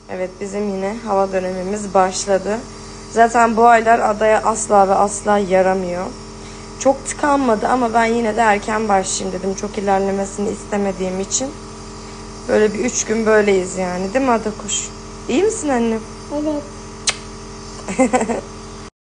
Evet, bizim yine hava dönemimiz başladı. Zaten bu aylar adaya asla ve asla yaramıyor. Çok tıkanmadı ama ben yine de erken başlayayım dedim. Çok ilerlemesini istemediğim için. Böyle bir 3 gün böyleyiz yani, değil mi Adakuş? İyi misin annem? Evet.